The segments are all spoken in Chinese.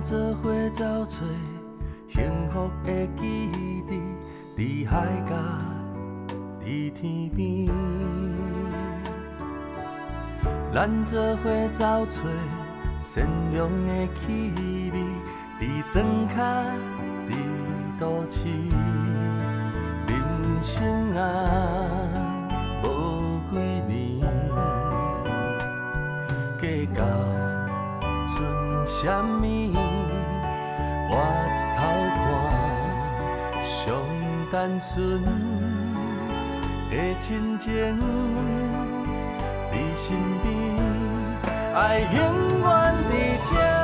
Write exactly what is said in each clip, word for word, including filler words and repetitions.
做伙找找幸福的记忆，伫海角，伫天边。咱做伙找找善良的气味，伫庄脚，伫都市。人生啊，无几年，计较剩啥物？回头看，上单纯的亲情伫身边，爱永远伫这。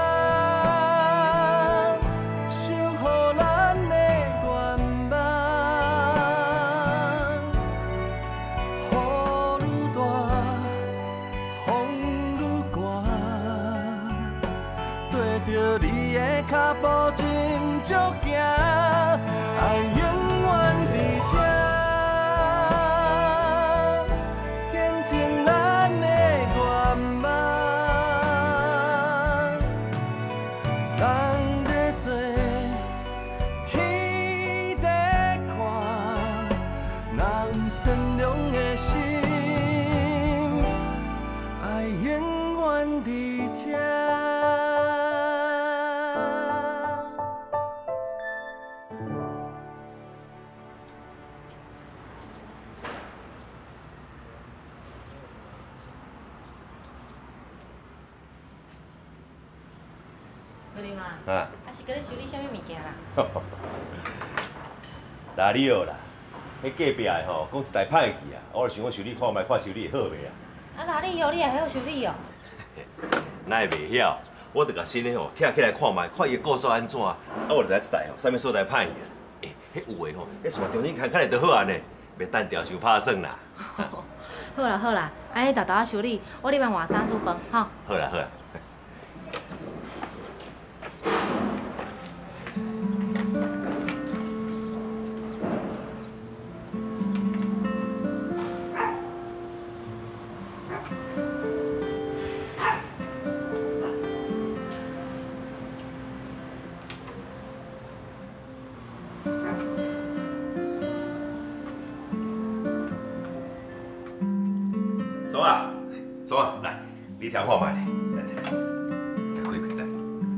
脚步真足行，爱永远伫这，见证咱的愿望。人在做，天在看，若有善良的心，爱永远伫这。 啊，啊是搁咧修理啥物物件啦？ 哪里有啦？迄隔壁的吼，讲一台歹去啊，我就想讲修理看卖，看修理会好袂啊？ 啊哪里有？你也会晓修理哦？ 哪会袂晓？我着甲新的吼拆起来看卖，看伊的构造安怎啊？啊，我就知影这台吼，啥物所在歹去啊？诶，迄有诶吼，迄线重新牵起来就好安尼，袂单调伤拍算啦。 好啦好啦，安尼豆豆仔修理，我哩慢换衫煮饭，吼。 好啦好啦。 松啊，松啊，来，你听看卖，来来，再开开来。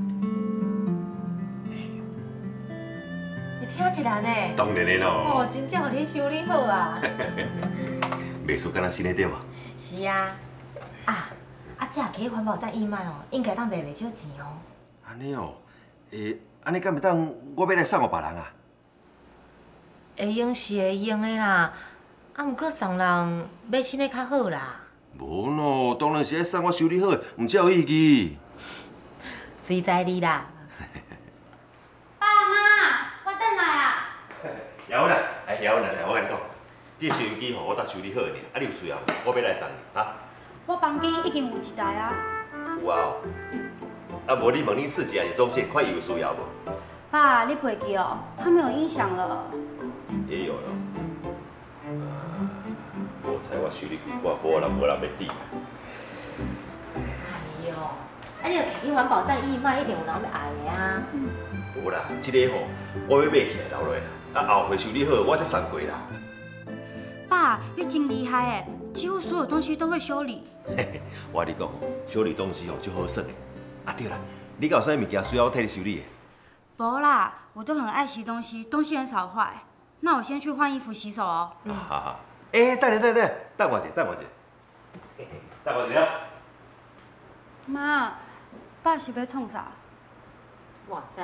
你听起来呢？ 当然的咯。 哦，真正互你修理好啊。 袂输敢若新的对无？ 是啊，啊，啊，这去环保站义卖哦，应该当卖袂少钱哦。 安尼哦，诶，安尼敢会当我要来送互别人啊？ 会用是会用的啦，啊，毋过送人买新的较好啦。 无咯，当然是爱送我修理好的，毋才有意义。 随在你啦。 爸妈，我转来啊。 晓啦，哎，晓啦，来，我甲你讲，这收音机吼，我当修理好呢，啊，你有需要无？我要来送你，哈。 我房间已经有一台啊。 有啊哦。啊，无你问你四姐还是中线，看伊有需要无？ 爸，你袂记哦，他没有音响了。 也有了。 我猜我修理几挂，无人无人要抵。 哎呦，啊，你著摕去环保站义卖，一定有人要爱的啊。 无啦，这个吼，我要买起来留落啦，啊后回修理好，我才送过啦。 爸，你真厉害哎，几乎所有东西都会修理。 嘿嘿，我跟你讲吼，修理东西吼就好耍的。啊对啦，你有啥物件需要我替你修理的？ 无啦，我都很爱惜东西，东西很少坏。那我先去换衣服、洗手哦。 嗯，好好。 哎，等下等下等我一下，等我一下，等我一下。 妈，爸是要创啥？ 我知。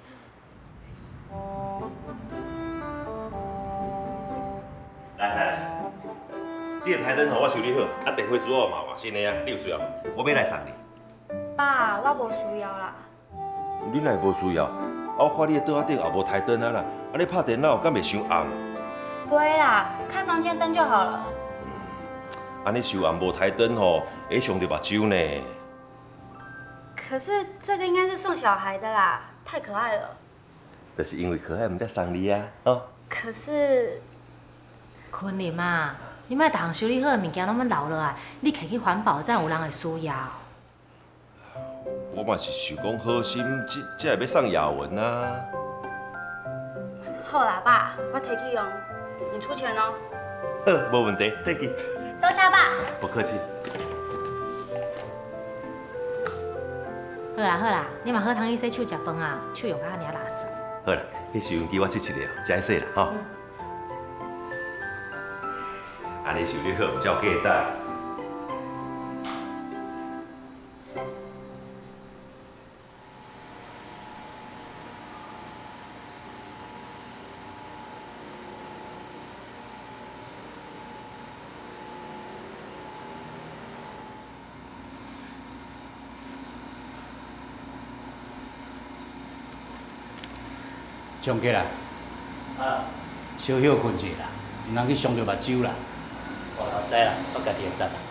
来来来，这个台灯吼我修理好，啊电火珠我嘛换新的啊，你有需要无？我要来送你。 爸，我无需要啦。 你哪会无需要？啊，我看你的桌仔顶也无台灯啊啦，啊你拍电脑敢袂伤暗？ 不会啦，开房间灯就好了。 嗯，安尼受暗无台灯吼，会伤着目睭呢。 可是这个应该是送小孩的啦，太可爱了。 就是因为可爱，我们才送你啊，哦。 可是， 坤林啊，你莫逐项修理好的物件拢要留落来，你摕去环保站有人会需要。 有我嘛是想讲好心，这这会要送雅文啊。 好啦，爸，我提去用，你出钱哦。 好，无问题，得去。 多谢爸。 不客气。 好啦好啦，你嘛好通去洗手食饭啊，手用到安尼啊垃圾。 好啦，迄收音机我切一个哦，真爱洗啦吼。安尼想你好，才有价值。 上起来，啊，小休困一下啦，唔通去伤着目睭啦。 我知啦，我家己会知啦。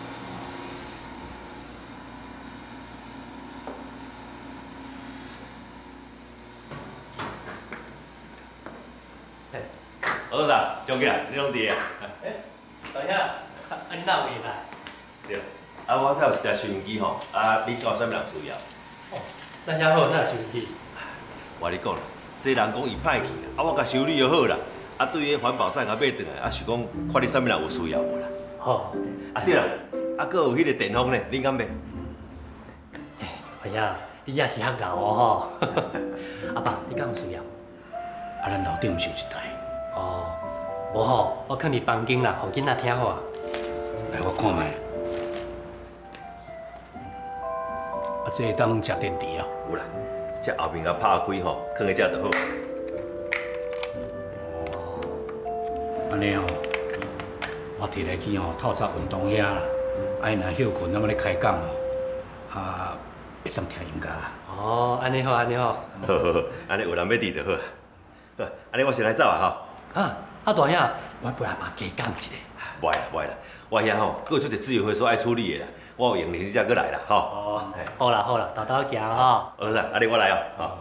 儿子，上起来，你拢伫啊？ 诶，大兄，啊你哪有会来？ 对。啊，我这有一只收音机吼，啊，你敢有啥物人需要？ 哦，那遐好，那有收音机。 我跟你讲啦，这人讲伊歹去啦，啊，我甲修理就好啦。啊，对于环保站甲买转来，啊，是讲看你啥物人有需要无啦？ 好。 啊对啦，啊，搁有迄个电风呢，你敢买？ 大兄，你也是较牛哦吼。阿爸，你敢有需要？ 啊，咱楼顶是有一台。 哦，无吼，我放伫房间啦，互囡仔听好啊。 来，我看卖。啊，这会当食电池啊？ 有啦，这后面甲拍开吼，放在遮就好。 哦，安尼哦，我摕来去吼透早运动遐啦，啊，因若休困，那么咧开讲哦，啊，会当听音乐。 哦，安尼好，安尼好。 好好好，安尼有人要伫就好。好，安尼我先来走啊吼。 啊，啊大兄，我陪阿爸加讲一下。 袂啦袂啦，我遐吼，搁有足侪资源回收爱处理的啦，我有闲你才搁来啦吼。 哦，好啦好啦，豆豆行吼。 儿子，安尼我来哦，吼。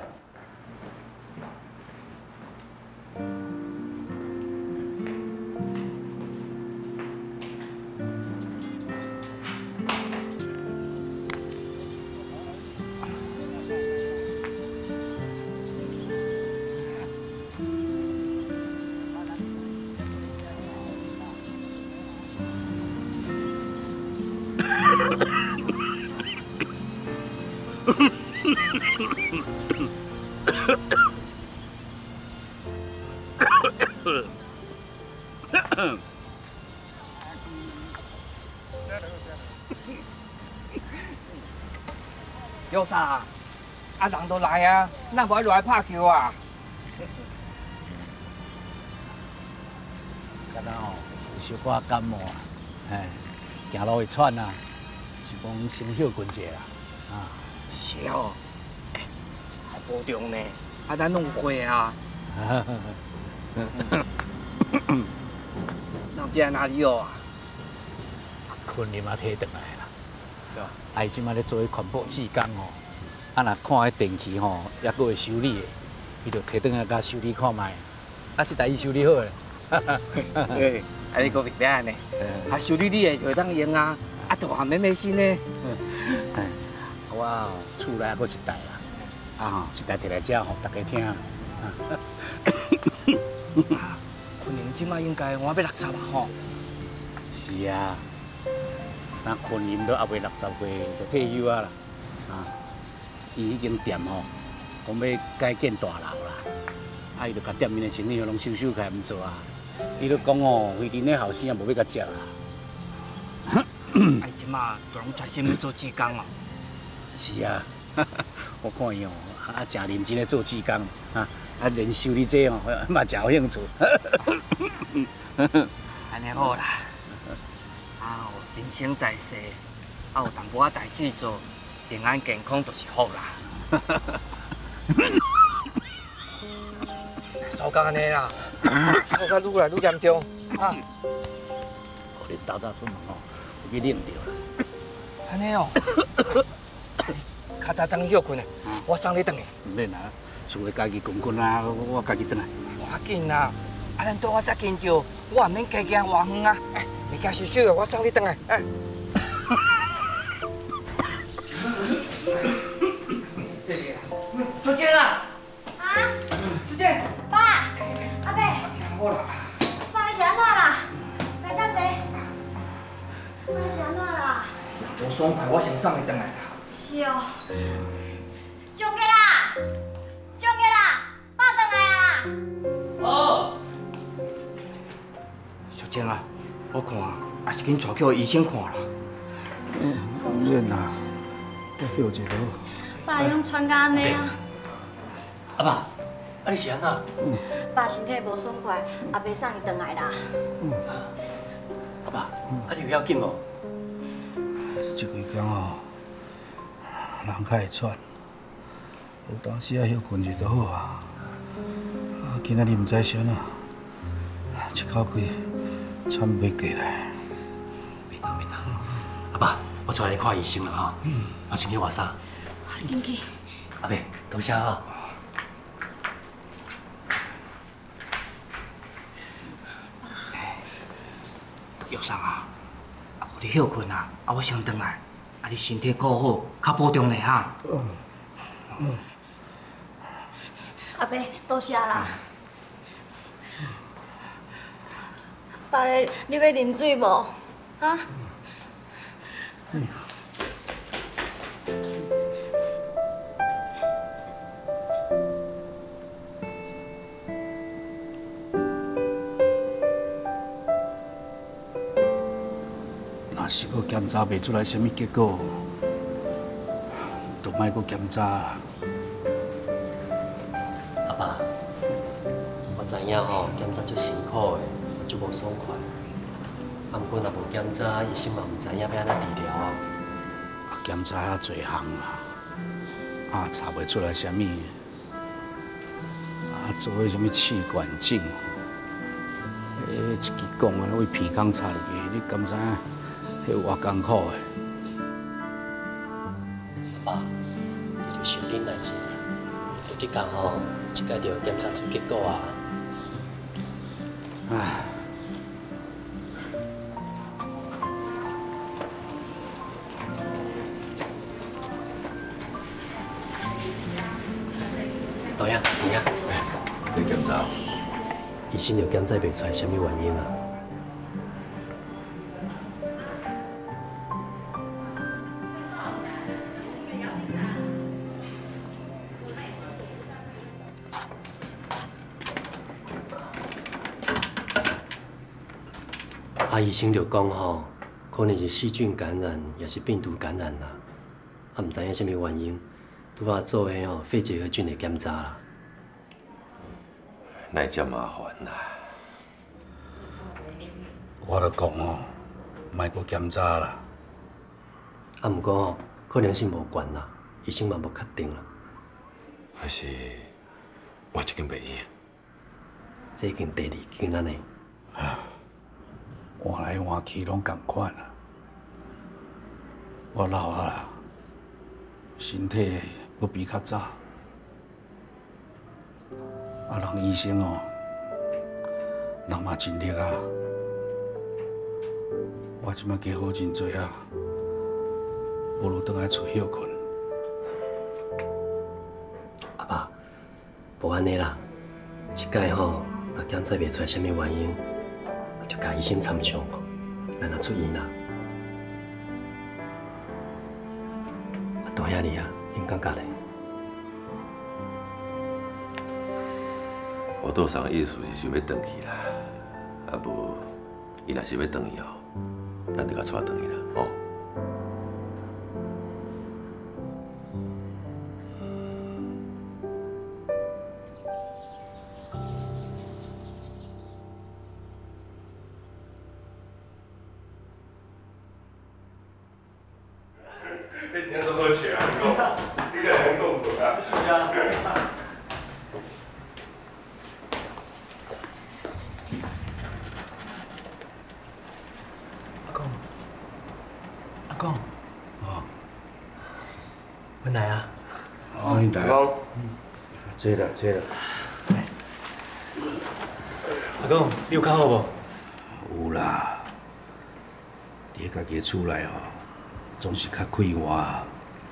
有啥？啊，人都来啊，咱无爱落来拍球啊？ 敢若吼有小可感冒啊，哎，行路会喘啊，是讲先休困一下啦，啊。 是哦，哎，好保重呢，啊，咱拢有会啊。那这哪里哦啊？ 困你嘛摕转来啦。啊，伊即摆咧做迄环保志工吼，啊，若看迄电器吼，抑阁会修理的，伊就摕转来甲修理看卖。啊，即台伊修理好诶。 嘿，啊，你阁袂歹呢？啊，修理你诶就会当用啊，啊，大汉买买新呢。 我厝内还阁一台啦，啊吼，一台摕来遮吼，大家听。 昆凌即摆应该我要六十啊吼。 是啊，那昆凌都还未六十岁就退休啊啦，啊，伊迄间店吼，讲要改建大楼啦，啊，伊就甲店面的生意拢收收起来毋做啊，伊就讲哦，菲林的后生也无要甲食啊。 哎，即马都拢专心要做志工哦。 是啊，我看伊哦，啊真认真咧做志工，啊啊连修理这哦，嘛真有兴趣。 安尼好啦，啊，有人生在世，啊有淡薄仔代志做，平安健康就是福啦。烧到安尼啦，烧到愈来愈严重啊！ 互你豆早出门吼，有去冷着啦。 安尼哦。较早等休困的，我送你转去。 唔免啦，厝里家己困困啊，我家己转来。 要紧啦，啊，咱对我遮近就，我唔免加行偌远啊。哎，物件收收的，我送你转来。哎。 爽快，我先送伊回来啦。 是哦。上个啦，上个啦，爸回来啊！ 哦。 小静啊，我看还是紧带去医生看啦。 医院啊，要休一落。 爸，伊拢穿甲安尼啊。 阿爸，啊你是安怎？ 爸身体无爽快，阿伯送伊回来啦。 阿爸，啊你有要紧无？ 这几天哦，人较会喘，有当时啊休困一下就好啊。啊，今仔日唔知啥啊，一口气喘不过来。 袂当袂当，阿爸，我带你看医生了吼。嗯。我先去换衫。 你紧去。 阿伯，多谢哈。 玉山啊，啊，你休困啊，啊，我先回来，啊，你身体顾好，较保重咧哈。嗯。嗯。 阿伯，多谢啦。爸咧，你要啉水无？啊？嗯。 若是阁检查袂出来什么结果，就莫阁检查啦。 阿爸，我知影吼，检查足辛苦的，足无爽快。啊，不过若无检查，医生嘛唔知影要安怎治疗啊。 啊，检查遐侪项啊，啊查袂出来什么，啊做迄什么气管镜，诶，一支管啊为鼻孔插入去，你敢知影？迄偌艰苦的。 阿爸，你着受忍耐者，有啲工吼，一届就检查出结果啊。 唉。 导演，导演， 你检查？ 医生就检查袂出来什么原因啊？啊，医生就讲吼，可能是细菌感染，也是病毒感染啦。啊，唔知影什么原因，拄啊做迄吼肺结核菌的检查啦。 那遮麻烦啦。 我著讲哦，莫阁检查啦。 啊，毋过吼，可能性无悬啦，医生嘛无确定啦。 还是我这间袂用。 这已经第二间安尼。 啊。换来换去拢共款啊！我老啊啦，身体要比较早。啊，人医生哦，人嘛真力啊！我即摆加好真多啊，无如倒来厝休困。 阿爸，无安尼啦，即届吼，若检查袂出来什么原因。就甲医生参详，咱若出院啦。啊，大兄你啊，恁感觉咧？ 我倒上意思是想要转去啦，啊无，伊若是要转去哦，咱就甲带转去啦，吼。 你怎么钱啊？你个人动不啊？是啊。 阿公，阿公， 哦， 阮来啊。 哦，你来。阿公，坐啦，坐啦。 阿公，你有较好无？ 有啦，伫家己厝内哦。总是较快活。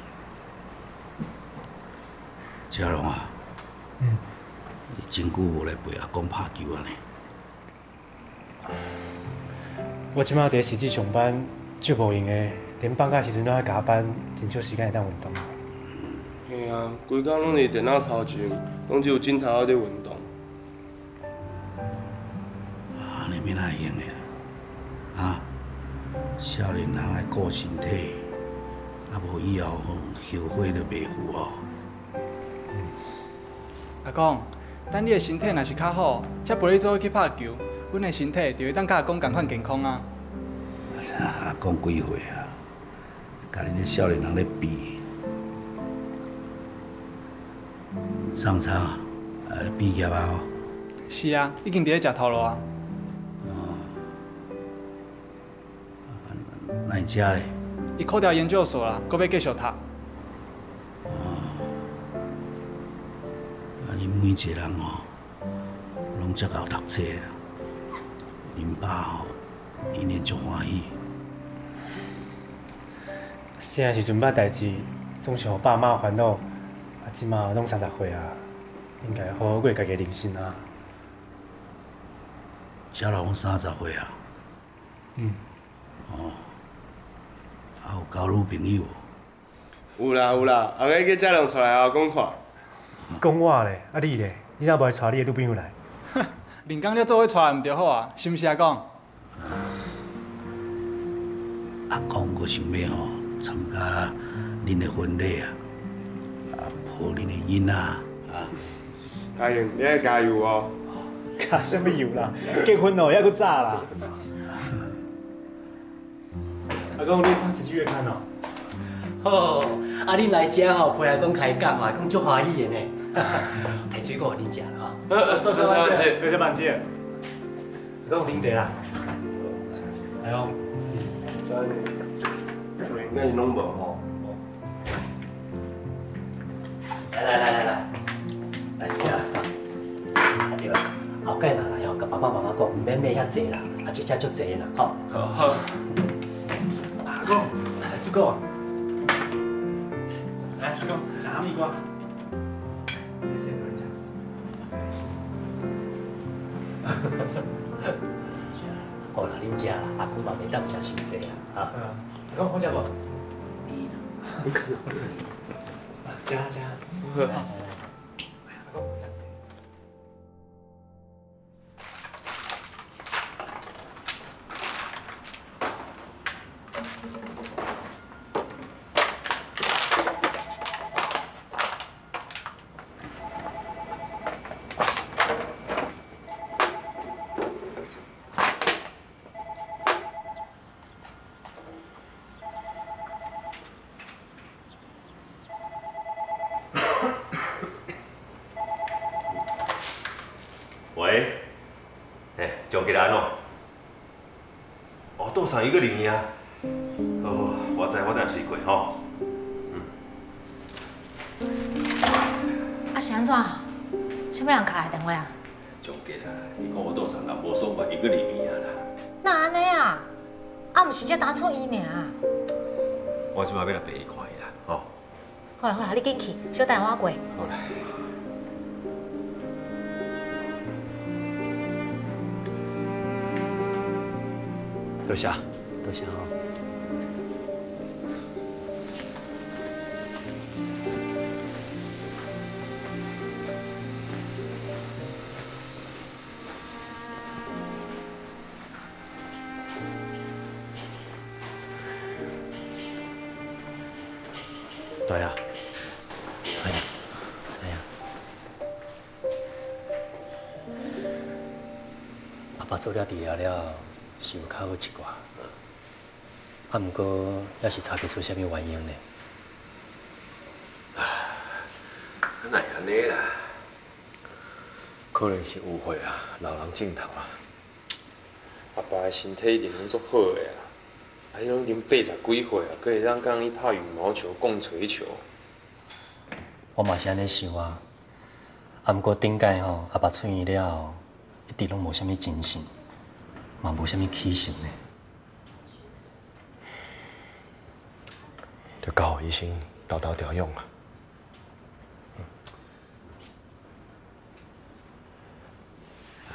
嘉荣啊，嗯，你真久无来陪阿公拍球啊呢？ 我即马伫实际上班，足无闲的， 连放假时阵拢爱加班，真少时间会当运动。 嘿啊，规工拢伫电脑头前，拢只有镜头在运动。 啊，你免哪会用的啦？啊，少年人爱顾身体，啊无以后吼后悔就袂赴哦。 阿公，等你的身体若是较好，才陪你做伙去拍球，阮的身体就会当甲阿公共款健康啊。 阿公几岁啊？甲恁这少年人咧比。 上场啊，呃，毕业啊？ 是啊，已经伫咧食头路啊。 哦。那你遮咧？ 伊考调研究所啦，搁要继续读。 哦。啊，恁每一个人哦，拢足够读册啦。恁爸吼，一年足欢喜。 细汉时阵捌代志，总是互爸妈烦恼。 啊，即马拢三十岁啊，应该好好过家己人生啊。 遮人拢三十岁啊？ 嗯。 哦。啊，有交女朋友？ 有啦有啦，后日叫遮人出来后讲看。 讲我咧，啊你咧，你哪无会带你的女朋友来？ 哼，连工了做伙带毋着好啊，是毋是阿公？ 阿公阁想要吼参加恁的婚礼啊。 抱恁的囡仔啊！ 嘉颖，你爱加油哦！ 加什么油啦？结婚咯，还阁早啦。阿公，你看自己月刊哦。 好，啊，恁来遮吼，陪阿公开讲嘛，讲足欢喜的呢。摕水果互恁食啦吼。 多谢万姐，多谢万姐。阿公啉茶啦。来哦。 真的，应该是拢无吼。 来来来来来，来食。啊对啊，后盖若来吼，甲爸爸妈妈讲，毋免买遐济啦，啊，一只足济啦，吼。 好好。 阿公，来食水果啊。来，水果，食哈密瓜。谢谢各位家。 好啦，恁食啦，阿公嘛袂当食伤济啦，啊。 阿公好食无？你呢？加加。 来来来，阿公，站这里。 喂，哎，张吉兰哦，哦，倒上一个零啊，哦，我知，我等下睡过吼。 啊是安怎？啥物人敲来电话啊？ 张吉兰，伊讲我倒上人无爽快一个零啊啦。 那安尼啊？啊，毋是才打错伊尔。 我即马要来陪伊看伊啦，吼。 好啦好啦，你紧去，小等我过。 好啦。 多谢，多谢吼。对啊，对啊，知影。阿爸做了治疗了。 是有较好一寡，啊，毋过也是查不出啥物原因呢。 哪会安尼啦？ 可能是误会啊，老人镜头啊。阿爸的身体一定拢足好的啊，啊，伊拢已经八十几岁啊，可以当讲伊拍羽毛球、拱槌球。 我嘛是安尼想啊，啊，毋过顶届吼，阿爸出院了后，一直拢无啥物精神。 嘛无啥物起色呢， 就交医生刀刀调用啊。 嗯、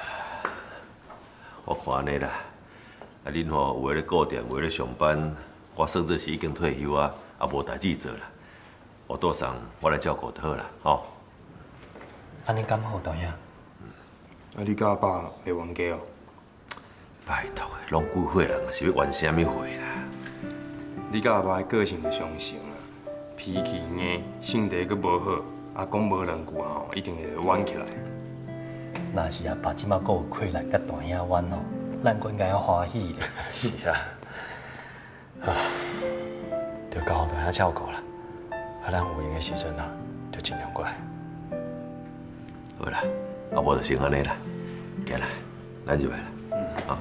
我看安尼啦，啊，恁吼有诶咧顾店，有诶咧上班， 我算做是已经退休啊，也无代志做啦。我桌上我来照顾就好啦，吼。 安尼敢好大兄？ 啊，你甲阿爸会冤家哦？ 拜托的，拢几岁人，是要冤啥物岁啦？ 你甲阿爸的个性就相像啦，脾气硬，性地佫无好，啊，讲无两句吼，一定会冤起来。 若是阿爸即马阁有气力甲大兄冤哦，咱阁应该要欢喜咧。 是啊， 啊，着交互大兄照顾啦。啊，咱有闲的时阵啊，就尽量过来。 好啦，啊，无就先安尼啦，行啦，咱入来啦。嗯，好。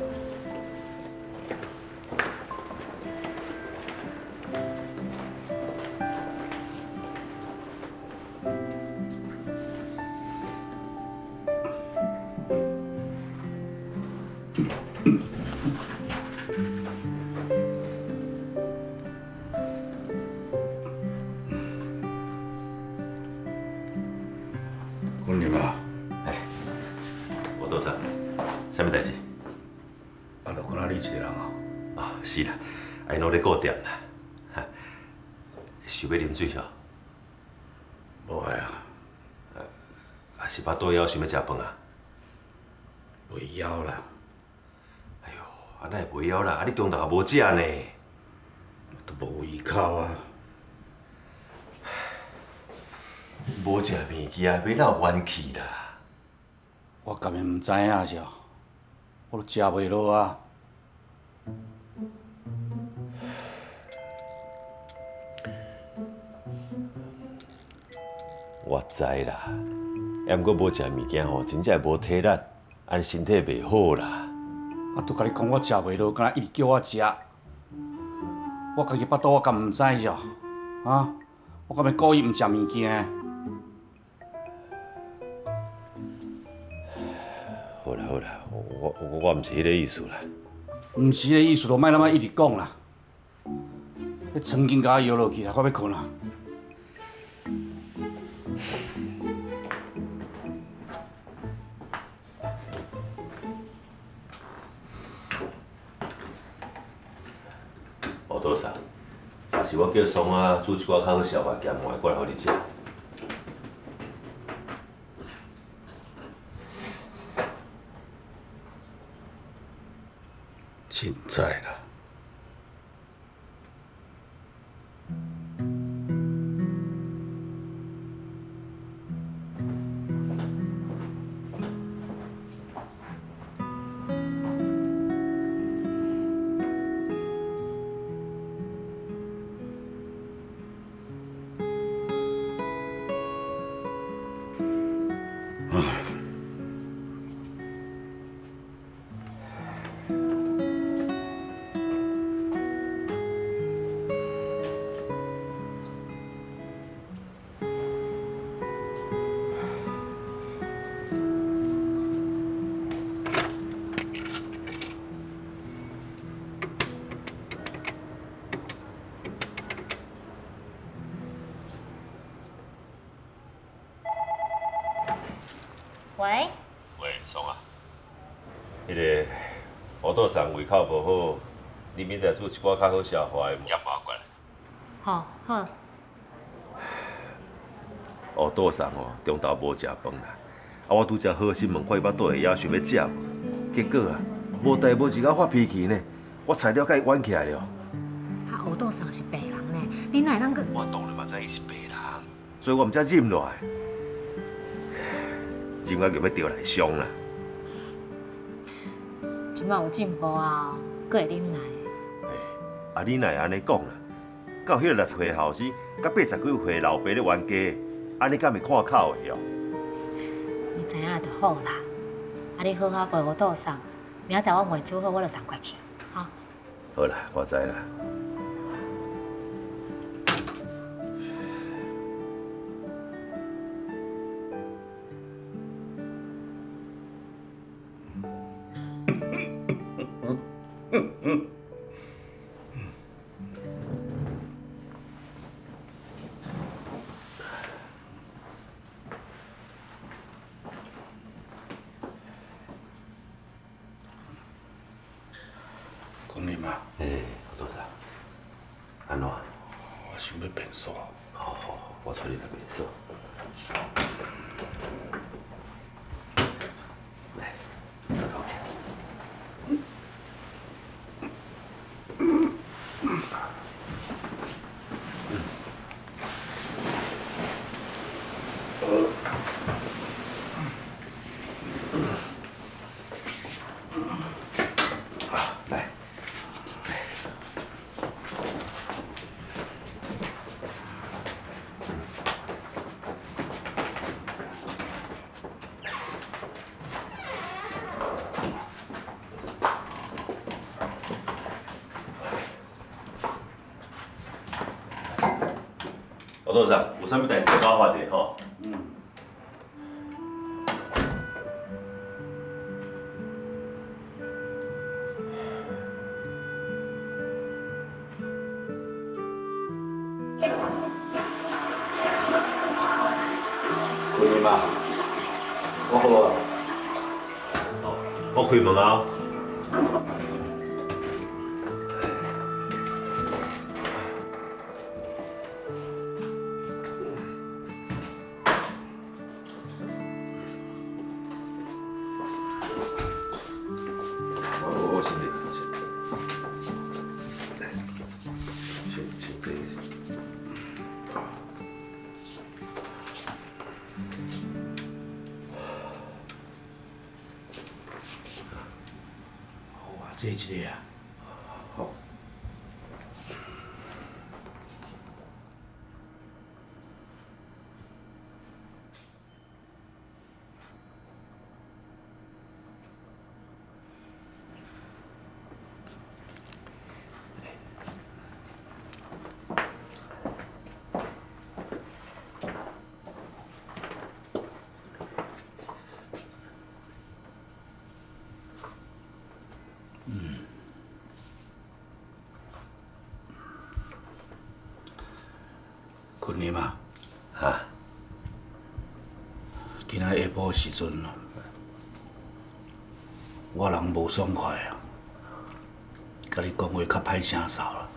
公林啊， 哎，我桌上，啥物代志？ 啊，就看你一个人啊。 啊，是啦，哎，拢咧顾店啦。哈，想要啉水sao？ 无爱啊。 啊，是巴肚枵想要食饭啊？ 袂枵啦。 哎呦，啊，哪会袂枵啦？啊，你中昼也无食呢。 都无依靠啊。 无食物件，要哪有元气啦？ 我根本唔知影是，我都食袂落啊。 我知啦，要毋过无食物件吼，真正无体力，安尼身体袂好啦。 啊，都甲你讲我食袂落，敢若一直叫我食，我家己腹肚我敢唔知是，啊，我敢要故意唔食物件？ 好啦好啦，我我我毋是迄个意思啦。 毋是迄个意思，就莫那么一直讲啦。迄曾经甲我摇落去啦，我要困啦。 我多少？还是我叫松啊煮一寡较好消化咸糜过来互你食。 凊彩啦。 喂。 喂，松啊。迄个我肚上胃口无好，你明仔煮一寡较好消化的咸糜过来。 好，好。 我肚上哦，中昼无食饭啦。啊，我拄则好心问看伊腹肚会枵，想要食无？结果啊，无代无志甲发脾气呢，我菜了甲伊冤起来了。 啊，我肚上是病人呢，你哪会当个？ 我当然嘛知伊是病人，所以我毋才忍落来。忍到入要着来伤啦。 即摆有进步啊，阁会忍耐。 啊，你哪会安尼讲啦？到迄个六十岁后生，甲八十几岁老爸咧冤家，安尼敢会看口的哦？ 你知影就好啦。啊，你好好陪我肚上，明仔载我糜煮好，我就送过去。好。 好啦，我知啦。 公林啊， 哎，我多少？ 安怎？ 我想要变数。 好好好，我带你来变数。来，到头去。来。我董事长，有啥物代志甲我话一下吼。嗯。开门吧，我好了。哦，我开门啊。我我先这个，我先。来，先先这个。啊。 哇，这一个啊。 好。 困哩嘛？ 哈。 今仔下晡时阵，我人无爽快啊，甲你讲话较歹声扫啦。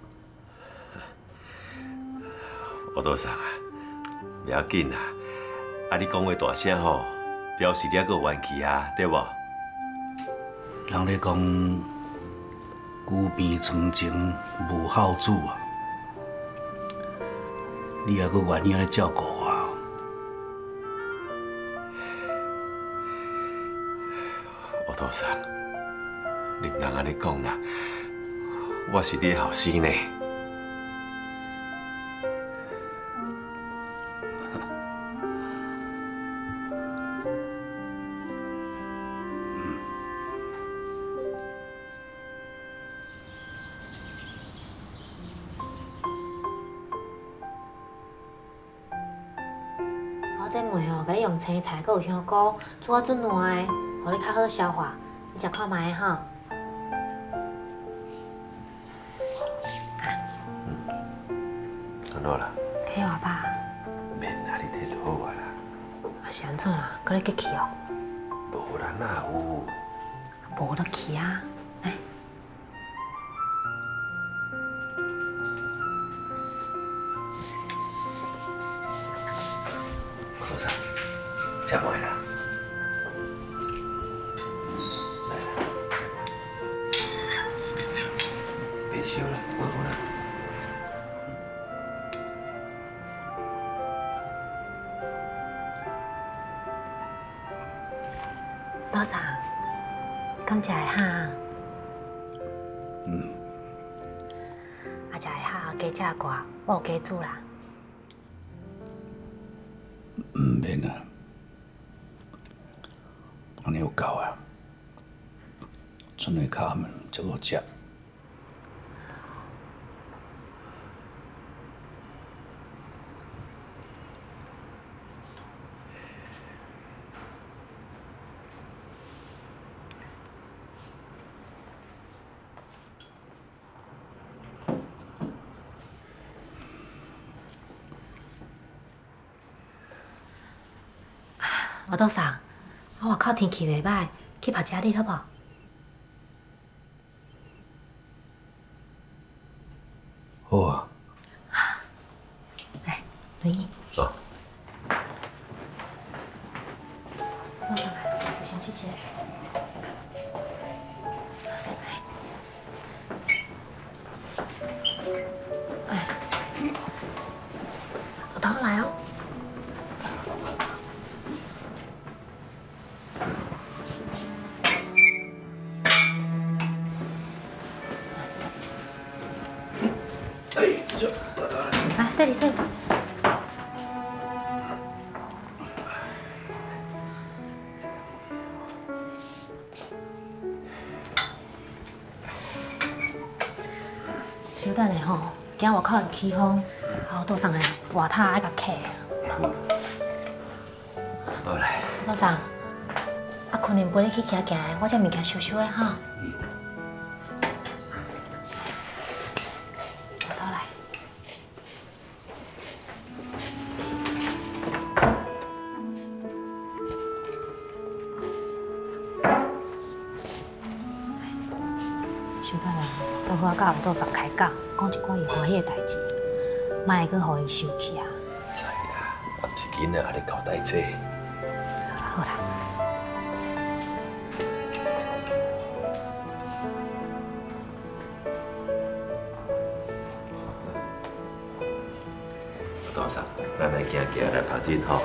我董事长啊，不要紧啦，啊你讲话大声吼，表示你还阁有元气啊，对无？ 人咧讲，久病床前无孝子啊。你还阁愿意安尼照顾我？ 我董事长，你唔通安尼讲啦，我是你的后生呢。 这糜哦，甲你用青菜，佮有香菇煮啊准烂的，互你较好消化。你食看卖哈。 安怎啦？ 可以话吧？ 免啦，你摕就好啊啦。 啊是安怎啊？佮你激气哦？ 无啦，哪有？ 无就去啊！来。 董事长，吃完啦。来啦，别烧了，我我啦。 董事长，敢食会哈？ 嗯。 啊，食会哈，加食寡，我有加煮啦。 唔免啊，安尼有够啊，剩的卡们足好食。 我董事长，我外口天气袂歹，去拍食日好无？ 好啊。 来，轮椅。 啊。 坐上来，小心起起来。哎，头头来哦。 啊，这里这里。稍等下吼，今外口会起风，后倒上来外头爱甲客。 好来。 倒上，啊，困眠陪你去行行的，我这物件收收的哈。 小等下，等我甲后倒上开讲，讲一寡伊欢喜的代志，莫会阁互伊生气啊。 知啦，我毋是囡仔，咧交代这。 好啦。 大嫂，咱来行行来拍针吼。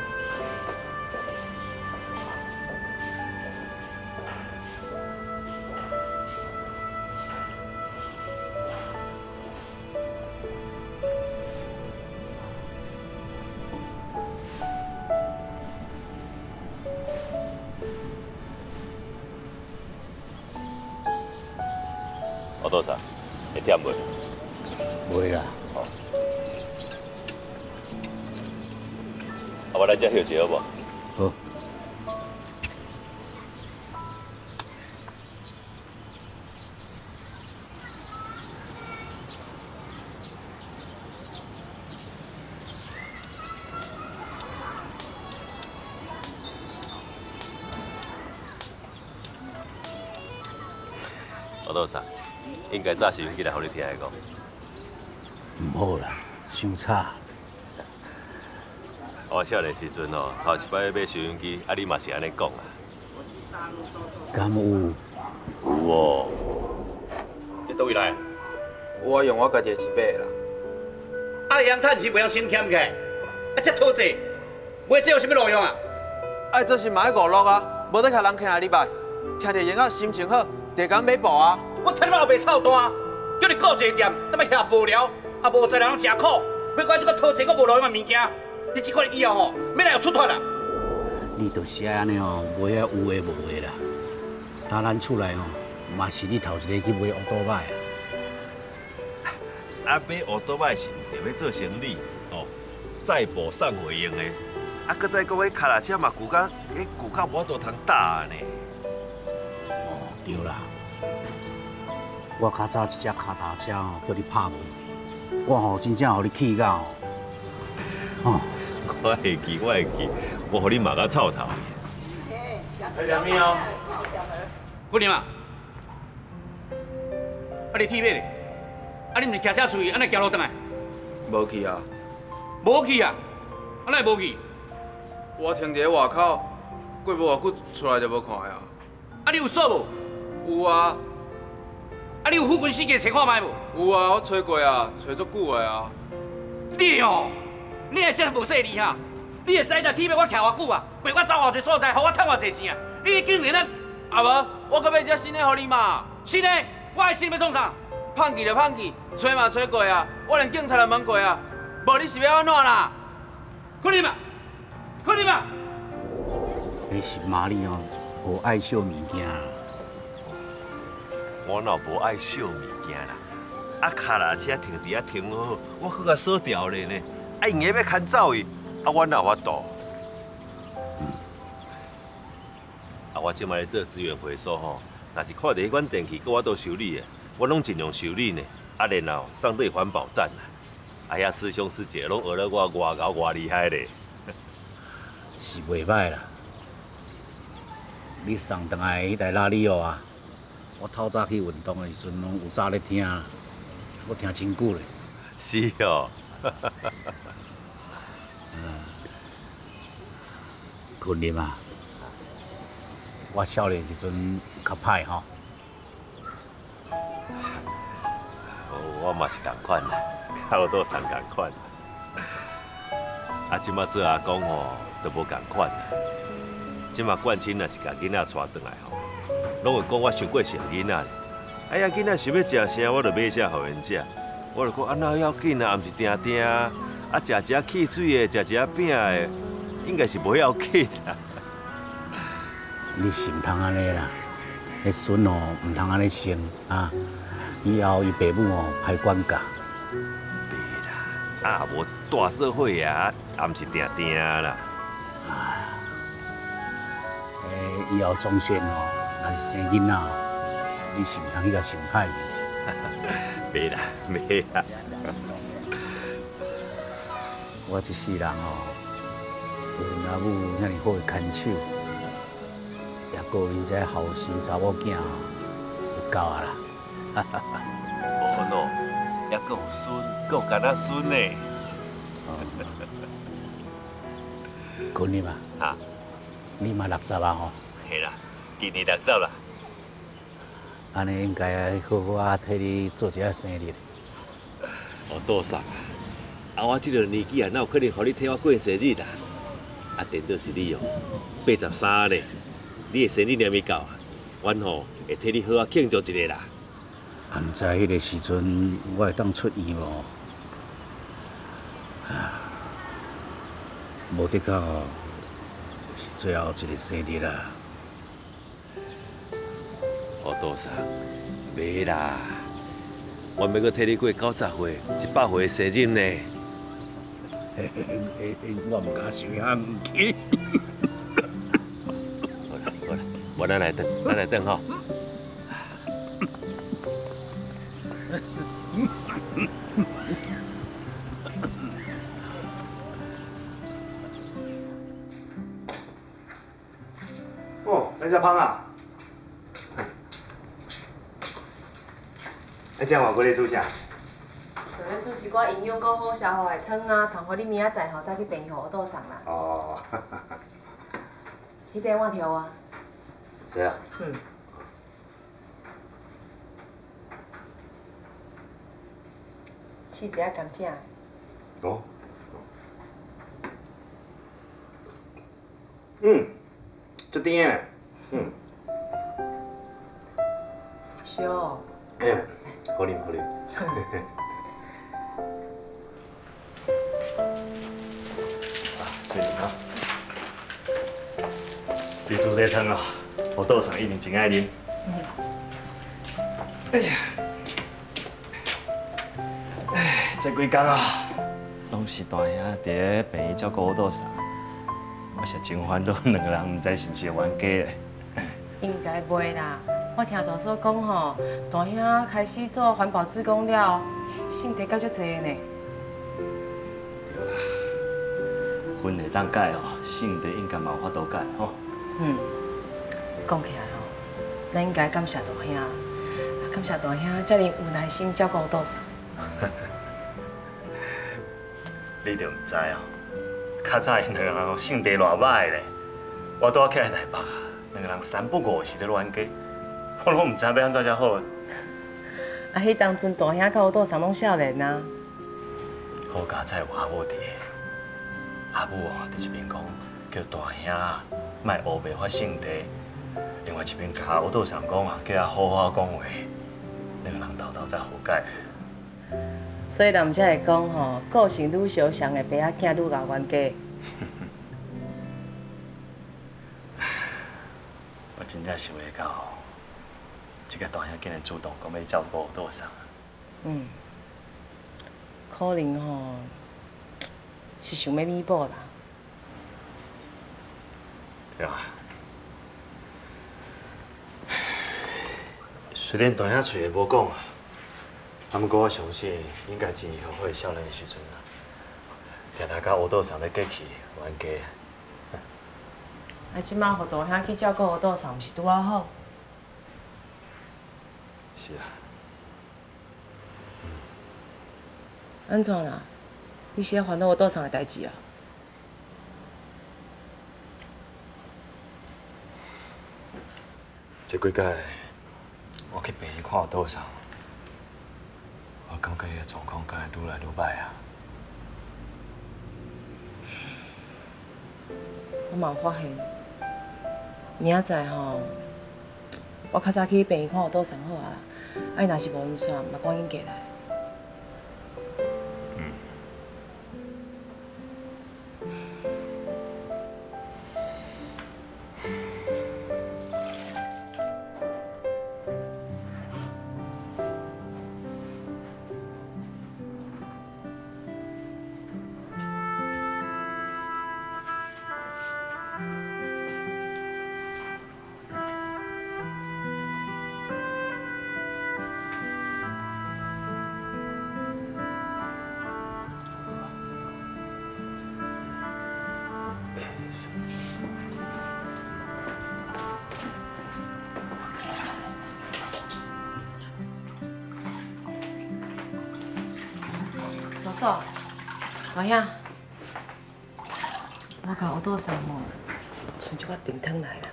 我多少？会忝袂？ 袂啦。 好。啊，我来遮休息好无？ 好。 我多少？ 应该早收音机来，互你听的讲。 唔好啦，伤吵。 我少年时阵哦，头一摆要买收音机，啊，你嘛是安尼讲啊？ 敢有？ 有哦。 你倒位来？我用我家己的钱买的啦。 啊，会晓趁钱，袂晓省俭起，啊，遮讨债，买这有啥物路用啊？ 爱做是嘛爱娱乐啊，无得甲人听下礼拜，听着音乐心情好，第工买步啊。 我趁老爸臭单，叫你顾一个店，那么遐无聊，啊无在人真苦，要怪这个讨债阁无路用的物件，你这款以后吼，免来有出脱啦。你就是爱安尼哦，买啊有诶无诶啦。当咱厝内哦，嘛是你头一个去买乌多摆啊。 啊，买乌多摆是着要做生意哦，载步送货用的。啊，搁再讲迄脚踏车嘛，旧到迄旧到无多通打呢。 哦，对啦。 我较早一只脚踏车哦，叫你拍门，我吼真正互你气到哦。 我会记，我会记，我互你骂到臭头。 在啥物哦？ 姑娘啊，啊你铁马咧？啊你毋是骑车出去，安尼行路转来？ 无去啊。 无去啊？安尼无去？ 我停伫外口，过无偌久出来就无看啊。 啊你有锁无？ 有啊。 啊！你有附近四界找看卖无？ 有啊，我找过啊，找足久的啊。 你哦，你也真无细腻哈！你会知影铁马我徛偌久啊？陪我走偌济所在，互我趁偌济钱啊？你竟然啊！ 啊无，我搁买只新的互你嘛。 新的，我的新要创啥？ 胖去就胖去，找嘛找过啊，我连警察都问过啊。无你是要安怎啦？ 快点嘛！快点嘛！你是妈你哦，无爱惜物件。 我哪无爱小物件啦？啊，脚踏车停伫遐停好，我搁甲锁掉咧呢。啊，硬要牵走伊，啊，我哪有法度？嗯。啊，我即摆咧做资源回收吼，若是看到迄款电器搁我倒修理的，我拢尽量修理呢。啊，然后送对环保站啦。啊，遐师兄师姐拢学了我偌高偌厉害咧。 是袂歹啦。你送回来迄台拉力哦啊！ 我透早去运动的时阵，拢有早咧听。 我听真久咧。 是哦。 嗯，群林啊，我少年时阵较歹吼。 哦，我嘛是共款啦，甲我倒送共款。啊，即马做阿公吼，都无共款啦。即马冠亲若是甲囡仔带转来吼，拢会讲我伤过像囡仔。哎呀，囡仔想要食啥，我就买啥互因食。我就讲啊，哪要紧啊，毋是定定啊，啊食一下汽水的，食一下饼的，应该是袂要紧啦。 你是毋通安尼啦，迄孙哦毋通安尼生啊，以后伊爸母哦歹管教。 啊，无大做伙啊，也毋是定定啦。 诶，以后总算哦，若是生囡仔哦，你是毋通去甲伤害伊。 袂啦，袂啦。 我一世人哦，有恁阿母遐尼好个牵手，也顾恁这后生查某囝哦，有够啊啦！ 无喏，还阁有孙，阁有干仔孙呢。 群林啊， 啊， 你嘛六十啊吼？ 系啦，今年六十啦。 安尼应该好好啊替你做一下生日。 我倒送啊！啊，我这个年纪啊，哪有可能互你替我过生日啦？啊，颠倒是你哦，八十三呢，你的生日还没到啊，阮吼会替你好好庆祝一下啦。 啊，毋知迄个时阵我会当出院无？啊，无得到哦，是最后一个生日啦。 我倒送，袂啦，我要阁替你过九十岁、一百岁的生日呢。 我唔敢想遐唔起。 好啦好啦，我咱来等，咱来等吼。 哦，咱遮芳啊！啊，这换过来煮啥？ 就咱煮一寡营养够好消化的汤啊，通互你明仔载吼再去病院学倒送啦。 哦。 迄块我挑啊。 这啊。 嗯。试一下甘蔗。 哦。嗯，足甜诶。嗯。 烧。 嗯，好啉好啉。谢谢啊。你煮这汤哦，我倒上一定真爱啉。 嗯。 哎呀，哎，这几天啊，拢是大兄伫咧病院照顾我倒上，我是真烦恼，两个人唔知是毋是冤家咧。 应该袂啦，我听大嫂讲吼，大兄开始做环保志工了，性地改足济呢。 对啦，婚会当改哦，性地应该嘛有法度改吼。 嗯，讲起来吼，咱应该感谢大兄，啊感谢大兄遮尔有耐心照顾倒嫂。 你就唔知哦，较早因两个人性地偌歹咧，我拄仔起来台北啊，两个人三不五时咧冤家，我拢唔知要安怎才好。啊， 迄当阵大兄甲我倒嫂拢少年啊。 好佳哉有阿母伫，阿母哦伫一边讲叫大兄莫乌白发性地，另外一边甲我倒上讲啊，叫他好好讲话，两个人头头才好解。 所以人才会讲吼，个性愈相像的爸仔囝愈咬冤家。 我真正想袂到，这个大兄竟然主动讲要照顾我倒上。 嗯，可能吼是想要弥补啦。 对啊。虽然大兄嘴也无讲啊，啊，不过我相信应该真后悔少年的时阵啊，常常甲乌道上咧过去冤家。 啊，即马互大兄去照顾乌道上，毋是拄啊好？ 是啊。 安怎啦？你是咧烦恼我桌上的代志啊？ 这几届我去病院看我桌上，我感觉伊个状况敢会愈来愈歹啊。 我嘛有发现，明仔载吼，我较早去病院看我桌上好啊。啊，伊若是无晕眩，嘛赶紧过来。 老嫂，老兄，我甲乌桌上吼，剩一块订汤来啦。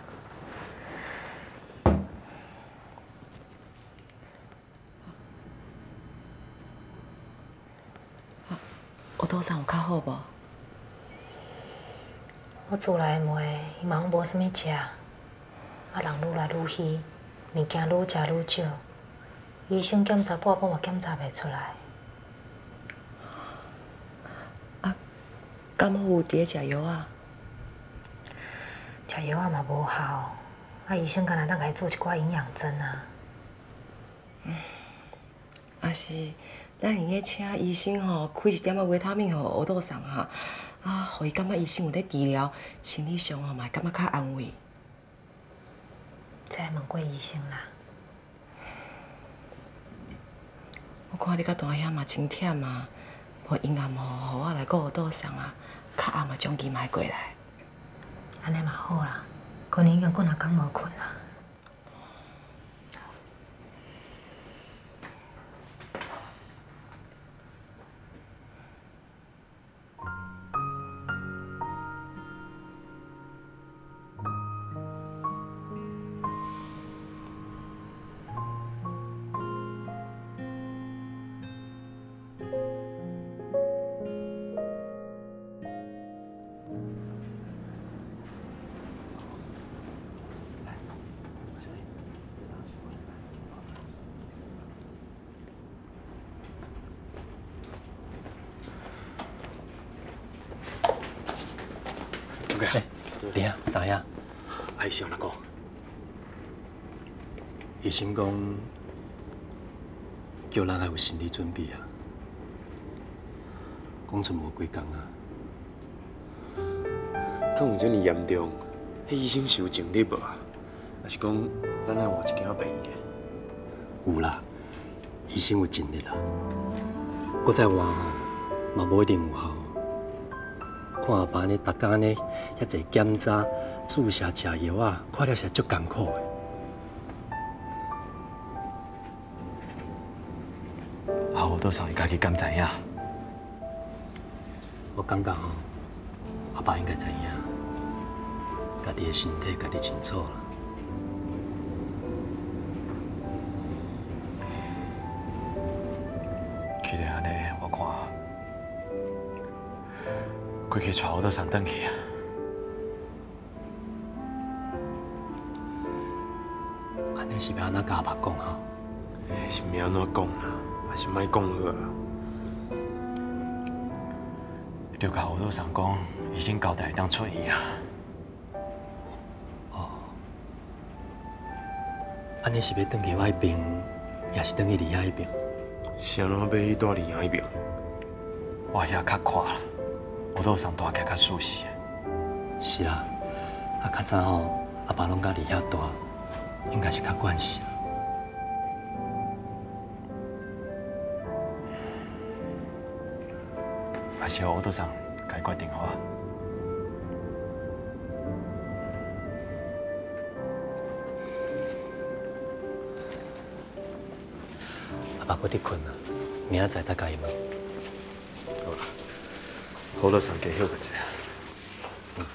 乌桌上有较好无？ 我厝内的妹，伊嘛拢无啥物食，啊人愈来愈稀，物件愈食愈少，医生检查半晡嘛检查袂出来。 敢有伫咧食药啊？ 食药啊嘛无效，啊医生敢若当甲伊做一寡营养针啊。 嗯，啊是，咱用咧请医生吼开一点仔维他命互乌桌上哈，啊，互伊感觉医生有咧治疗，心理上吼嘛会感觉较安慰。 再来问过医生啦。 我看你甲大兄嘛真忝啊，无阴暗吼，互我来顾乌桌上啊。 较暗嘛，将其买过来。 安尼嘛好啦，可能已经几若工无困啦。 哎，你啊，啥呀？ 哎，想哪个？ 医生讲，叫咱要有心理准备啊。讲剩无几工啊。 敢有这么严重？迄医生是有尽力无啊？还是讲咱来换一间病院？ 有啦，医生有尽力啦。搁再换吼，嘛无一定有效。 看阿爸安尼，逐工安尼遐济检查、注射、食药啊，看了是足艰苦的。 啊，我桌上伊家己敢知影？ 我感觉吼，阿爸应该知影，家己的身体家己清楚啦。 既然安尼，我看。 规气带我到上等去啊！ 安尼是要安怎甲阿爸讲吼？ 是要安怎讲啦？还是莫讲好啊？ 就甲我桌上讲，医生交代当出院啊。 哦，安尼是要转去我迄边，也是转去李亚迄边？ 是安怎要去住李亚迄边？ 我遐较快啦。 我桌上大概较舒适。 是啦，啊，较早吼，阿爸拢甲离遐大，应该是较惯势。 还是我桌上该决定好啊。 阿爸搁伫困啊，明仔载再甲伊问。 好多上加休个者。嗯。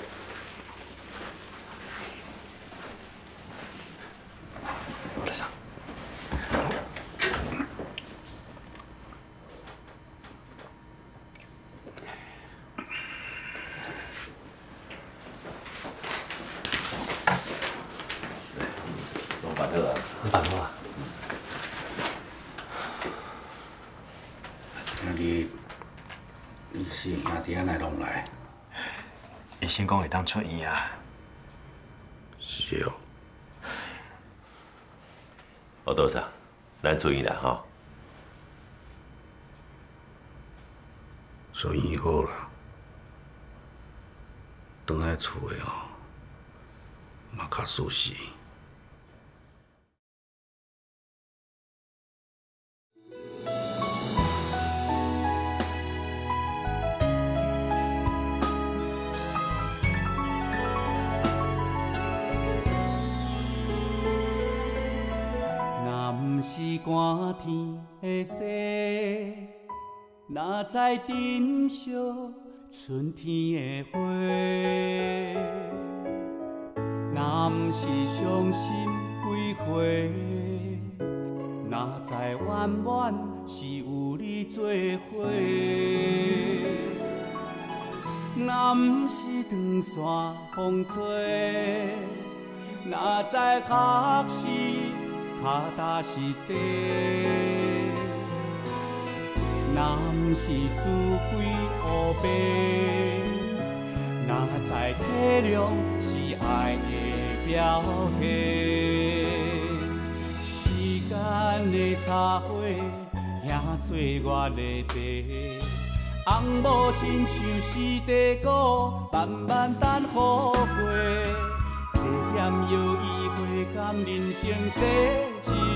好多上。 弄饭好啊。 办好啊。 今日你是兄弟安来拢来？ 医生讲会当出院啊。 是哦。 我多少？咱出院啦吼。 出院好啦，倒来厝的吼，嘛较舒适。 是寒天的雪，哪知珍惜春天的花？若不是伤心几回，哪知远远是有你做伙？若不是长线风吹，哪知确实。脚踏实地，若不是是非黑白，哪知体谅是爱的表现。时间的插花，兄岁月的白，翁某亲像是地鼓，慢慢等雨过。这点犹豫，花甘人生这一